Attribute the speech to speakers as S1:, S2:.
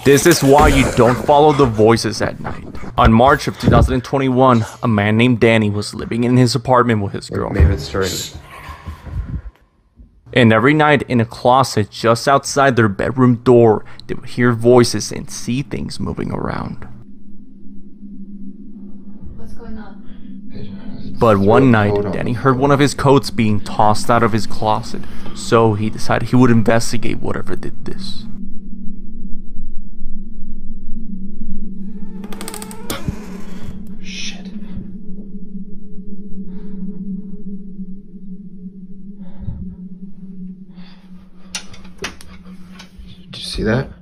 S1: This is why you don't follow the voices at night. On March of 2021, a man named Danny was living in his apartment with his girlfriend. And every night in a closet just outside their bedroom door, they would hear voices and see things moving around.
S2: What's going on?
S1: But one night, Danny heard one of his coats being tossed out of his closet, so he decided he would investigate whatever did this.
S3: Shit. Did you see that?